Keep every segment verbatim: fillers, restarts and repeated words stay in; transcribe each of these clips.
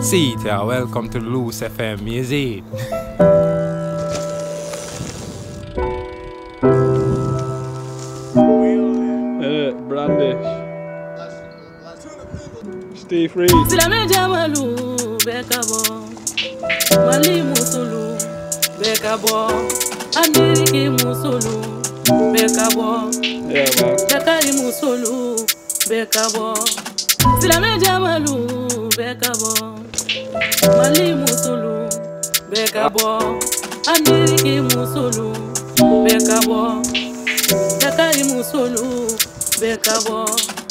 Sita, welcome to Loose F M music. Uh, Brandish. Steve Reed. Silame Jamalu, Bekabo, Mali Musulu, Bekabo, Ameriki Musulu, Bekabo, Yeah, man. Dakari Musulu, Bekabo, Silame Jamalu, Bekabo, Mali Musulu, Bekabo, Ameriki Musulu, Bekabo, Dakari Musulu, Bekabo.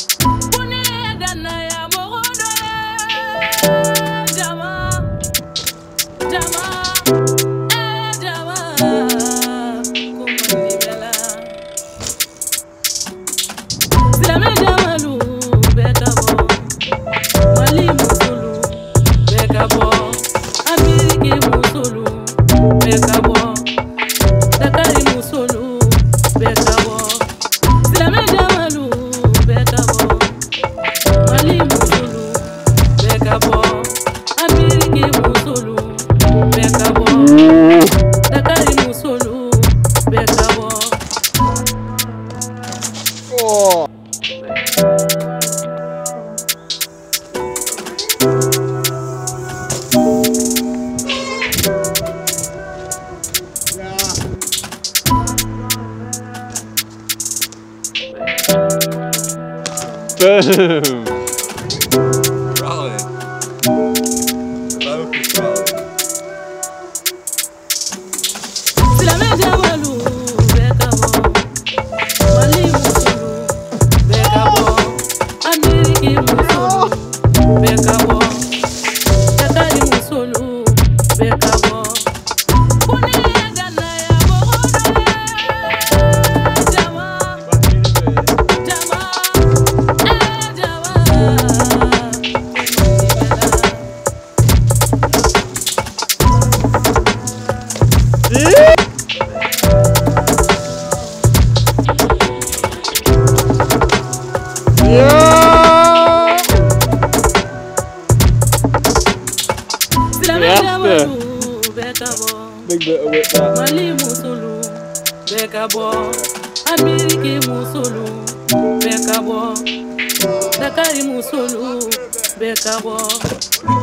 Jama, Jama, eh Jama, kumandi bela. Silame Jamalu, Bekabo, Mali Musulu, Bekabo, Ameriki Musulu, Bekabo, Dakari Musulu, Bekabo. Silame Jamalu, Bekabo, Mali Musulu, Bekabo. Ameriki Musulu, Bekabo, Dakari Musulu, Bekabo. Oh. Boom. Rolling. Focus rolling. Silame Jamalu, Bekabo, Mali Musulu, Bekabo, Ameriki Musulu, Bekabo, Dakari Musulu, Bekabo. Jama, Jama, eh Jama. Yeah. Silame Yes, Jamalu, Bekabo, Big bit of whip that. Mali Musulu, Bekabo, Ameriki Musulu, Bekabo, Dakari Musulu, Bekabo.